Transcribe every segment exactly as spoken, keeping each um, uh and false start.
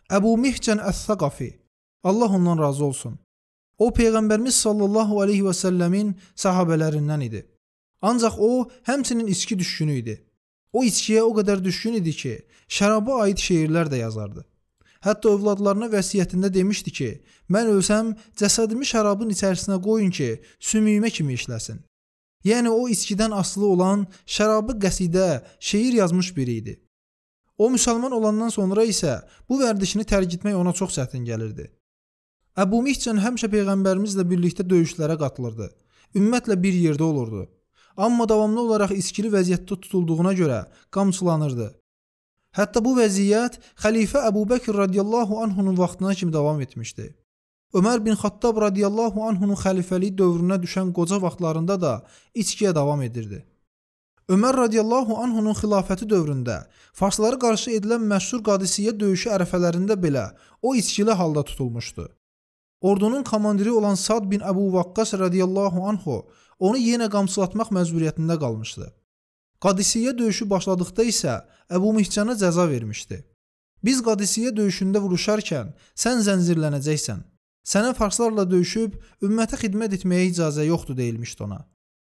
Əbu Mihcən Əs-Saqafi, Allah ondan razı olsun. O, Peyğəmbərimiz sallallahu aleyhi və səlləmin sahabələrindən idi. Ancaq o, həmçinin içki düşkünü idi. O, içkiyə o qədər düşkün idi ki, şəraba aid şeirlər də yazardı. Hətta övladlarına vəsiyyətində demişdi ki, mən ölsəm, cəsədimi şərabın içərisinə qoyun ki, sümüyümə kimi işləsin. Yəni, o, içkidən asılı olan, şərabı qəsidə, şeir yazmış biri idi. O, müsəlman olandan sonra isə bu vərdişini tərk etmək ona çox çətin gəlirdi. Əbu Mihcən həmişə Peyğəmbərimizlə birlikdə döyüşlərə qatılırdı. Ümmətlə bir yerdə olurdu. Amma davamlı olaraq içkili vəziyyətdə tutulduğuna görə qamçılanırdı. Hətta bu vəziyyət xəlifə Əbu Bəkr radiyallahu anhunun vaxtına kimi davam etmişdi. Ömər bin Xattab radiyallahu anhunun xəlifəliyi dövrünə düşən qoca vaxtlarında da içkiyə davam edirdi. Ömər radiyallahu anhunun xilafəti dövründə farslara qarşı edilən məşhur Qadisiyyə döyüşü ərəfələrində belə o içkili halda tutulmuşdu. Ordunun komandiri olan Sad bin Əbu Vaqqas radiyallahu anhu onu yenə qamçılatmaq məcburiyyətində qalmışdı. Qadisiyyə döyüşü başladıqda isə Əbu Mihcənə cəza vermişdi. Biz Qadisiyyə döyüşündə vuruşarkən sən zəncirlənəcəksən. Sənə farslarla döyüşüb ümmətə xidmət etməyə icazə yoxdur deyilmişdi ona.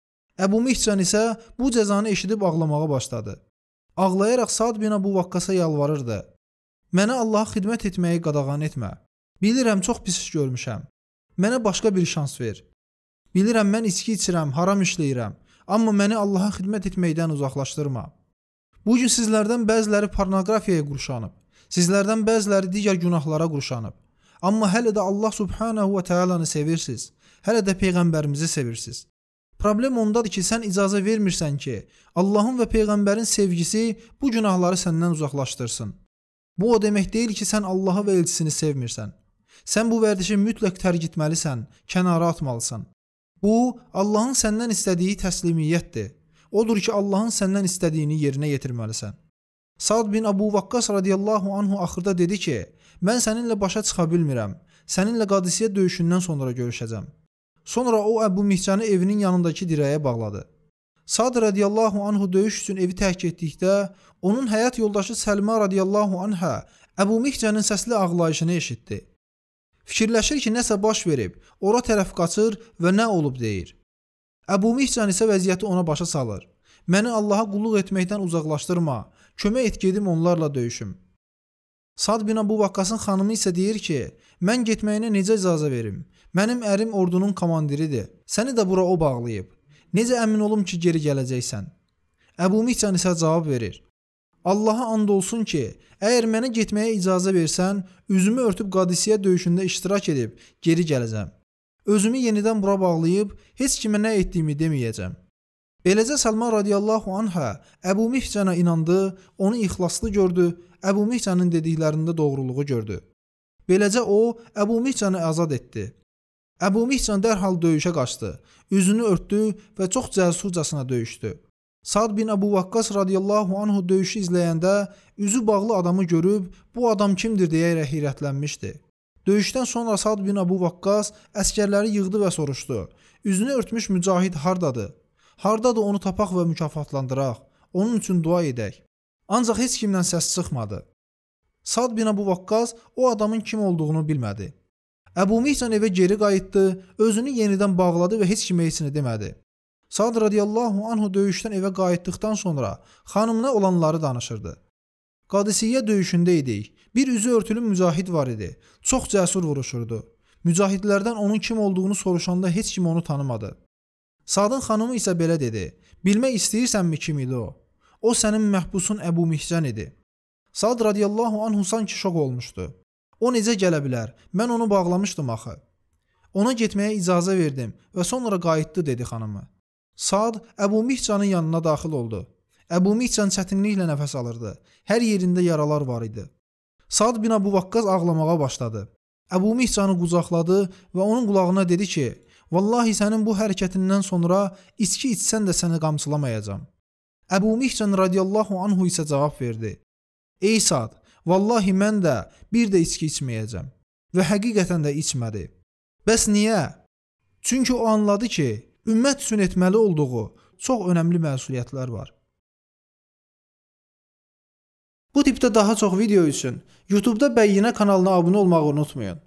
Əbu Mihcən isə bu cəzanı eşidib ağlamağa başladı. Ağlayaraq Sad bin Əbu Vaqqasa yalvarırdı. Mənə Allaha xidmət etməyi qadağan etmə. Bilirəm, çox pis iş görmüşəm. Mənə başqa bir şans ver. Bilirəm, mən içki içirəm, haram işləyirəm. Amma məni Allaha xidmət etməkdən uzaqlaşdırma. Bugün sizlərdən bəziləri pornoqrafiyaya qurşanıb. Sizlərdən bəziləri digər günahlara qurşanıb. Amma hələ də Allah subhanahu və teala'nı sevirsiniz. Hələ də Peyğəmbərimizi sevirsiniz. Problem ondadır ki, sən icazə vermirsən ki, Allahın və Peyğəmbərin sevgisi bu günahları səndən uzaqlaşdırsın. Bu o demək deyil ki, sən Allahı və elçisini sevmirsən. Sən bu vərdişi mütləq tərk etməlisən, kənara atmalısan. Bu, Allahın səndən istədiyi təslimiyyətdir. Odur ki, Allahın səndən istədiyini yerinə yetirməlisən. Sad bin Əbu Vaqqas radiyallahu anhu axırda dedi ki, mən səninlə başa çıxa bilmirəm. Səninlə Qadisiyyə döyüşündən sonra görüşəcəm. Sonra o Əbu Mihcəni evinin yanındakı dirəyə bağladı. Sad radiyallahu anhu döyüş üçün evi tərk etdikdə, onun həyat yoldaşı Səlma radiyallahu anhə Əbu Mihcənin səsli ağlayışını eşitdi. Fikirləşir ki, nəsə baş verib, ora tərəf qaçır və nə olub deyir. Əbu Mihcən isə vəziyyəti ona başa salır. Məni Allaha qulluq etməkdən uzaqlaşdırma, kömək et gedim onlarla döyüşüm. Sad bin Əbu Vaqqasın xanımı isə deyir ki, mən getməyinə necə icazə verim? Mənim ərim ordunun komandiridir. Səni də bura o bağlayıb. Necə əmin olum ki, geri gələcəksən? Əbu Mihcən isə cavab verir. Allaha and olsun ki, əgər mənə getməyə icazə versən, üzümü örtüb Qadisiyyə döyüşündə iştirak edib geri gələcəm. Özümü yenidən bura bağlayıb, heç kimə nə etdiyimi deməyəcəm. Beləcə Səlma radiyallahu anhə Əbu Mihcənə inandı, onu ixlaslı gördü, Əbu Mihcənin dediklərində doğruluğu gördü. Beləcə o, Əbu Mihcəni azad etdi. Əbu Mihcən dərhal döyüşə qaçdı, üzünü örtdü və çox cəsurcasına döyüşdü. Sad bin Əbu Vaqqas radiyallahu anhu döyüşü izləyəndə üzü bağlı adamı görüb, bu adam kimdir deyərək heyrətlənmişdi. Döyüşdən sonra Sad bin Əbu Vaqqas əskərləri yığdı və soruşdu. Üzünü örtmüş mücahid hardadır? Hardadır onu tapaq və mükafatlandıraq? Onun üçün dua edək. Ancaq heç kimdən səs çıxmadı. Sad bin Əbu Vaqqas o adamın kim olduğunu bilmədi. Əbu Mihcən evə geri qayıtdı, özünü yenidən bağladı və heç kimə heç nə demədi. Sad radiyallahu anhu döyüşdən evə qayıtdıqdan sonra xanımına olanları danışırdı. Qadisiyyə döyüşündə idik. Bir üzü örtülü mücahid var idi. Çox cəsur vuruşurdu. Mücahidlərdən onun kim olduğunu soruşanda heç kim onu tanımadı. Sadın xanımı isə belə dedi. Bilmək istəyirsənmi kim idi o? O sənin məhbusun Əbu Mihcən idi. Sad radiyallahu anhu sanki şok olmuşdu. O necə gələ bilər? Mən onu bağlamışdım axı. Ona getməyə icazə verdim və sonra qayıtdı dedi xanımı. Sad Əbu Mihcənin yanına daxil oldu. Əbu Mihcən çətinliklə nəfəs alırdı. Hər yerində yaralar var idi. Sad bin Əbu Vaqqas ağlamağa başladı. Əbu Mihcəni qucaqladı və onun qulağına dedi ki, vallahi sənin bu hərəkətindən sonra içki içsən də səni qamçılamayacam. Əbu Mihcən radiyallahu anhu isə cavab verdi. Ey Sad, vallahi mən də bir də içki içməyəcəm. Və həqiqətən də içmədi. Bəs niyə? Çünki o anladı ki, ümmət üçün etməli olduğu çox önəmli məsuliyyətlər var. Bu tipdə daha çox video üçün YouTube-da Bəyyinə kanalına abunə olmağı unutmayın.